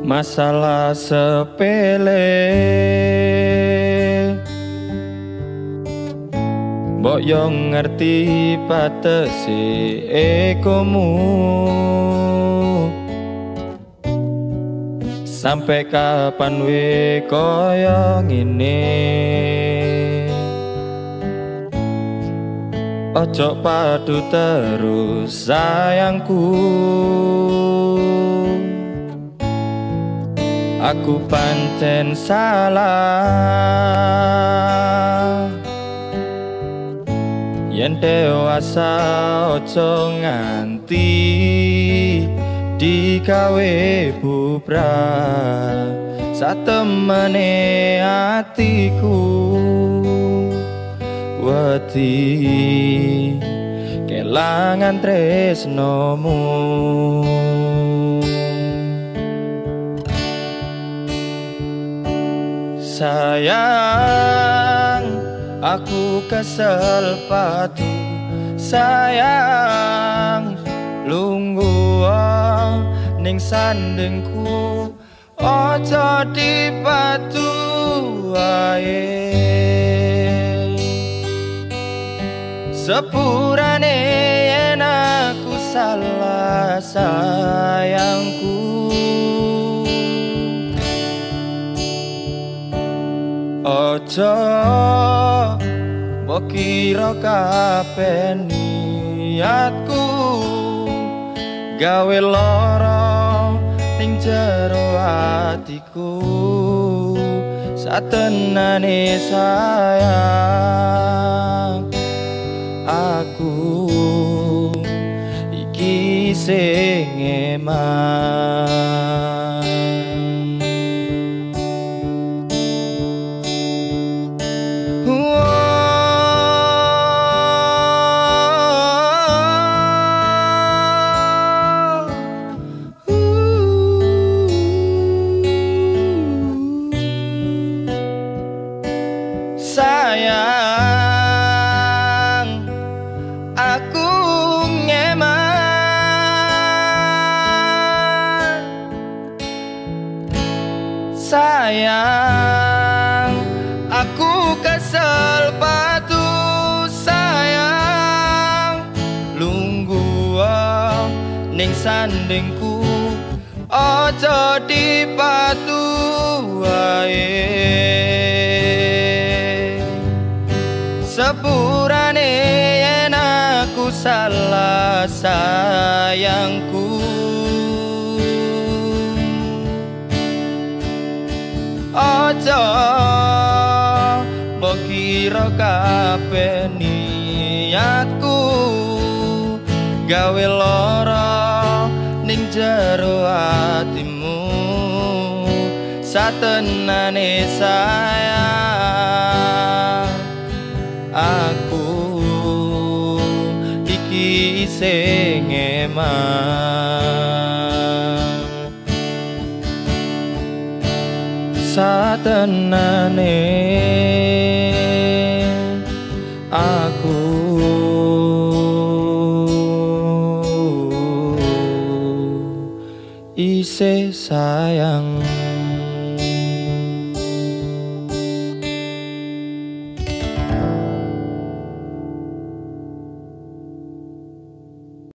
Masalah sepele mbok yo ngerti patese ekomu. Sampai kapan we koyo ngene, ojo padu terus sayangku. Aku pancen salah, yen dewasa ojo nganti digawe bubrah satemene atiku. Wedi kelangan tresnomu. Sayang, aku kesel padu. Sayang, lungguh ning sandengku, ojo dipatu wae. Sepurane yen aku salah sayangku, ojo mbok kira kabeh niatku gawe lara ning jero atiku. Satenane sayang, aku iki sing emang. Sayang, aku ngeman. Sayang, aku kesel padu. Sayang, lungguh ning sandengku, ojo dipatu wae. Sepurane yen aku salah sayangku, ojo mbok kira kabeh niatku gawe lara ning jero atimu. Satenane sayang, aku iki sing emang. Satenane aku isih sayang.